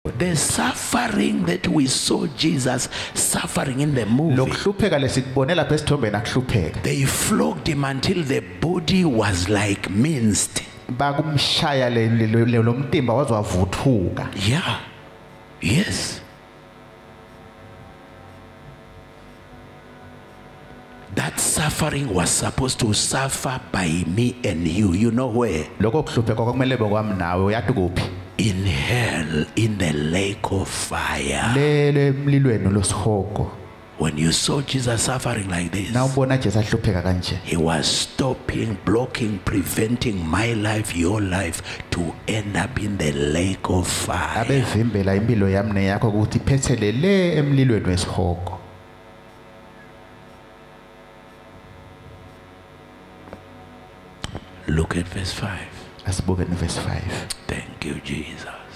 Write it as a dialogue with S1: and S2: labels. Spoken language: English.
S1: The suffering that we saw Jesus suffering in the movie, they flogged him until the body was like minced. Yeah. Yes. That suffering was supposed to suffer by me and you. You know where? In hell, in the lake of fire. When you saw Jesus suffering like this, he was stopping, blocking, preventing my life, your life, to end up in the lake of fire. Look at verse 5.
S2: Verse 5.
S1: Thank you, Jesus.